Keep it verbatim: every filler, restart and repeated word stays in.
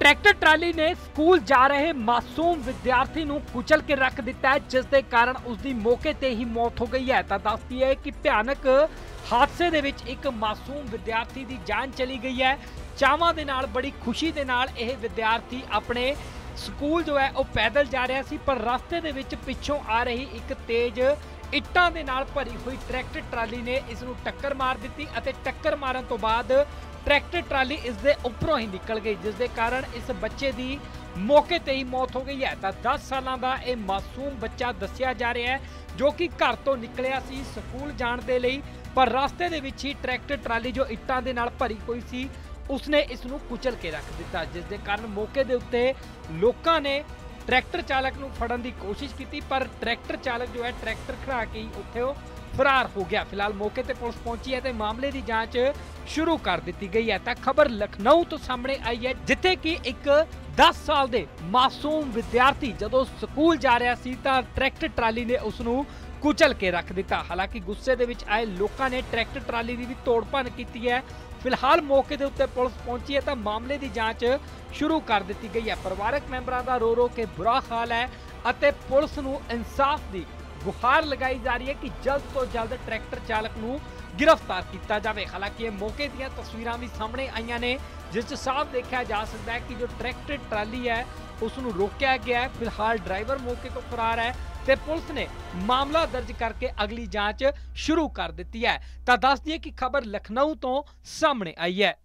Tractor trolley ने school जा रहे मासूम विद्यार्थी ਨੂੰ ਕੁਚਲ ਕੇ ਰੱਖ ਦਿੱਤਾ ਹੈ, ਜਿਸ ਦੇ ਕਾਰਨ ਉਸ ਦੀ ਮੌਕੇ ਤੇ ਹੀ ਮੌਤ ਹੋ ਗਈ ਹੈ। ਤਾਂ ਦੱਸਦੀ ਹੈ ਕਿ ਭਿਆਨਕ ਹਾਦਸੇ ਦੇ ਵਿੱਚ ਇੱਕ ਮਾਸੂਮ ਵਿਦਿਆਰਥੀ ਦੀ ਜਾਨ ਚਲੀ ਗਈ ਹੈ। ਚਾਵਾਂ ਦੇ ਨਾਲ ਬੜੀ ਖੁਸ਼ੀ ਦੇ ਨਾਲ ਇਹ ਵਿਦਿਆਰਥੀ ਆਪਣੇ ਸਕੂਲ ਜੋ ਹੈ ਉਹ ਪੈਦਲ ਜਾ ਰਿਹਾ ਸੀ, ਪਰ ਰਸਤੇ ਦੇ ਵਿੱਚ ਪਿੱਛੋਂ ਆ ਰਹੀ ਇੱਕ ਤੇਜ਼ ਇੱਟਾਂ ਦੇ ਨਾਲ ਭਰੀ ਹੋਈ ਟਰੈਕਟਰ ਟਰਾਲੀ ਨੇ ਇਸ ਨੂੰ ਟੱਕਰ ਮਾਰ ਦਿੱਤੀ ਅਤੇ ਟੱਕਰ ਮਾਰਨ ਤੋਂ ਬਾਅਦ ट्रैक्टर ट्राली इस दे उपरों ही निकल गई, जिस दे कारण इस बच्चे की मौके ते ही मौत हो गई है। तो दस सालों का यह मासूम बच्चा दसिया जा रहा है, जो कि घर तो निकलिया सी स्कूल जाने के लिए, पर रास्ते दे विच ही ट्रैक्टर ट्राली जो इट्टां दे नाल भरी हुई सी उसने इसनूं कुचल के रख दिता, जिस दे कारण मौके दे उत्ते लोकां ने ट्रैक्टर चालक नूं फड़न की कोशिश की, पर ट्रैक्टर चालक जो है ट्रैक्टर खड़ा के ही उत्थे फरार हो गया। फिलहाल मौके ते पुलिस पहुंची है तो मामले की जांच शुरू कर दी गई है। तो खबर लखनऊ तो सामने आई है, जिथे कि एक दस साल के मासूम विद्यार्थी जदों स्कूल जा रहा सी तां ट्रैक्टर ट्राली ने उसनूं कुचल के रख दिता। हालांकि गुस्से दे विच आए लोकां ने ट्रैक्टर ट्राली की भी तोड़ भन की है। फिलहाल मौके के उत्ते पुलिस पहुंची है तो मामले की जांच शुरू कर दी गई है। परिवारक मैंबरां दा रो रो के बुरा हाल है अते पुलिस नूं इंसाफ दी गुहार लगाई जा रही है कि जल्द तो जल्द ट्रैक्टर चालक नूं गिरफ्तार किया जाए। हालांकि मौके दी तस्वीरां भी सामने आईयां ने, जिस साफ देखा जा सकता है कि जो ट्रैक्टर ट्राली है उसनूं रोकया गया है। फिलहाल ड्राइवर मौके तो फरार है ते पुलिस ने मामला दर्ज करके अगली जांच शुरू कर दी है। तो दस दिए कि खबर लखनऊ तो सामने आई है।